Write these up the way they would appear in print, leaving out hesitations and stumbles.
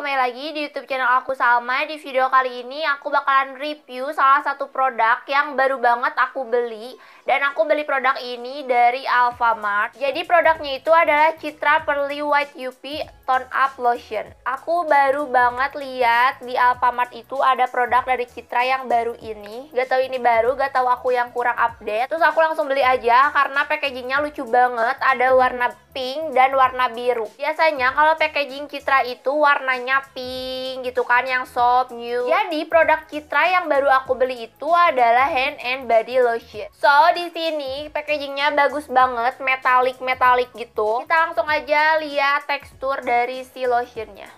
kembali lagi di YouTube channel aku Salma. Di video kali ini aku bakalan review salah satu produk yang baru banget aku beli. Dan aku beli produk ini dari Alfamart. Jadi produknya itu adalah Citra Pearly White UV Tone Up Lotion. Aku baru banget lihat di Alfamart itu ada produk dari Citra yang baru ini. Gak tahu ini baru, gak tahu aku yang kurang update. Terus aku langsung beli aja karena packagingnya lucu banget. Ada warna pink dan warna biru. Biasanya kalau packaging Citra itu warnanya pink gitu kan, yang soft, new. Jadi produk Citra yang baru aku beli itu adalah hand and body lotion. So di sini packagingnya bagus banget, metalik gitu. Kita langsung aja lihat tekstur dari si lotionnya.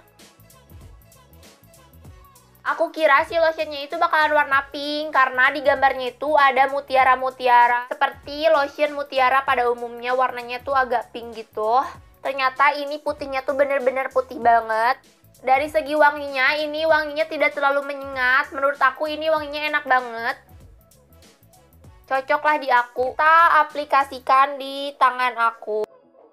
Aku kira si lotionnya itu bakalan warna pink karena di gambarnya itu ada mutiara-mutiara. Seperti lotion mutiara pada umumnya warnanya tuh agak pink gitu. Ternyata ini putihnya tuh bener-bener putih banget. Dari segi wanginya, ini wanginya tidak terlalu menyengat. Menurut aku ini wanginya enak banget. Cocoklah di aku. Kita aplikasikan di tangan aku.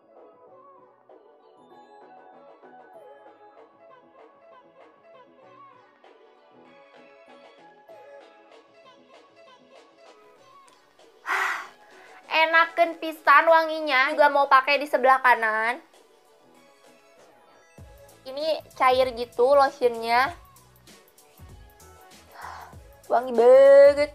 Enaken pisan wanginya. Juga mau pakai di sebelah kanan. Ini cair gitu lotionnya. Wangi banget.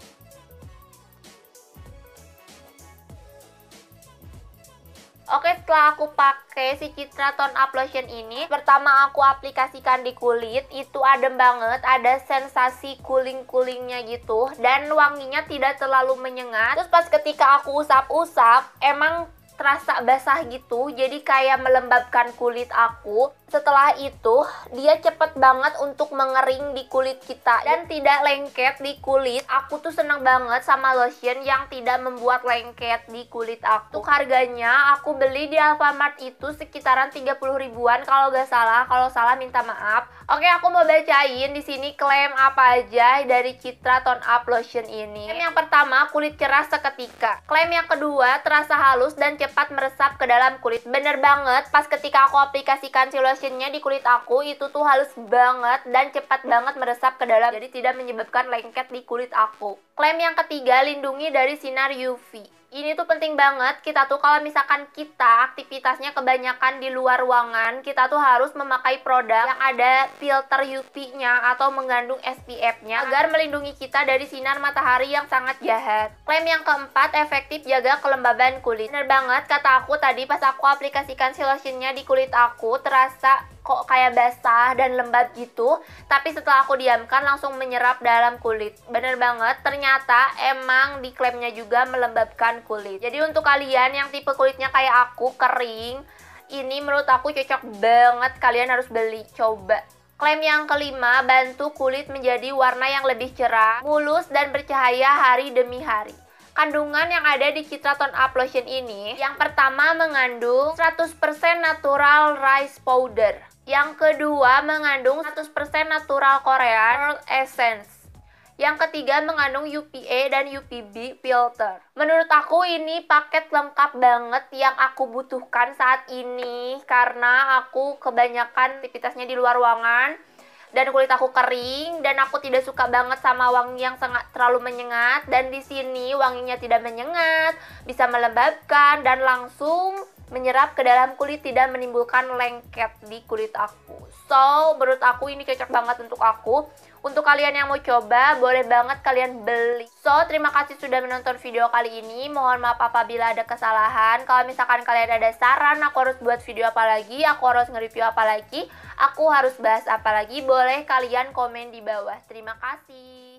Oke, setelah aku pakai si Citra Tone Up Lotion ini, pertama aku aplikasikan di kulit, itu adem banget, ada sensasi cooling-coolingnya gitu, dan wanginya tidak terlalu menyengat. Terus pas ketika aku usap-usap, emang terasa basah gitu, jadi kayak melembabkan kulit aku. Setelah itu, dia cepet banget untuk mengering di kulit kita dan tidak lengket di kulit. Aku tuh seneng banget sama lotion yang tidak membuat lengket di kulit aku. Untuk harganya, aku beli di Alfamart itu sekitaran 30 ribuan kalau gak salah. Kalau salah minta maaf. Oke, aku mau bacain di sini klaim apa aja dari Citra Tone Up Lotion ini. Klaim yang pertama, kulit cerah seketika. Klaim yang kedua, terasa halus dan cepat meresap ke dalam kulit. Bener banget, pas ketika aku aplikasikan si lotionnya di kulit aku, itu tuh halus banget dan cepat banget meresap ke dalam, jadi tidak menyebabkan lengket di kulit aku. Klaim yang ketiga, lindungi dari sinar UV. Ini tuh penting banget, kita tuh kalau misalkan kita aktivitasnya kebanyakan di luar ruangan, kita tuh harus memakai produk yang ada filter UV-nya atau mengandung SPF-nya agar melindungi kita dari sinar matahari yang sangat jahat. Klaim yang keempat, efektif jaga kelembaban kulit. Bener banget kata aku tadi pas aku aplikasikan si lotionnya di kulit aku, terasa kok kayak basah dan lembab gitu, tapi setelah aku diamkan langsung menyerap dalam kulit. Bener banget, ternyata emang di klaimnya juga melembabkan kulit. Jadi untuk kalian yang tipe kulitnya kayak aku, kering, ini menurut aku cocok banget, kalian harus beli, coba. Klaim yang kelima, bantu kulit menjadi warna yang lebih cerah, mulus dan bercahaya hari demi hari. Kandungan yang ada di Citra Tone Up Lotion ini, yang pertama mengandung 100% natural rice powder. Yang kedua mengandung 100% natural Korean pearl essence. Yang ketiga mengandung UVA dan UVB filter. Menurut aku ini paket lengkap banget yang aku butuhkan saat ini karena aku kebanyakan aktivitasnya di luar ruangan dan kulit aku kering dan aku tidak suka banget sama wangi yang sangat terlalu menyengat. Dan di sini wanginya tidak menyengat, bisa melembabkan dan langsung menyerap ke dalam kulit, tidak menimbulkan lengket di kulit aku. So, menurut aku ini cocok banget untuk aku. Untuk kalian yang mau coba, boleh banget kalian beli. So, terima kasih sudah menonton video kali ini. Mohon maaf apabila ada kesalahan. Kalau misalkan kalian ada saran, aku harus buat video apa lagi, aku harus nge-review apa lagi, aku harus bahas apa lagi, boleh kalian komen di bawah. Terima kasih.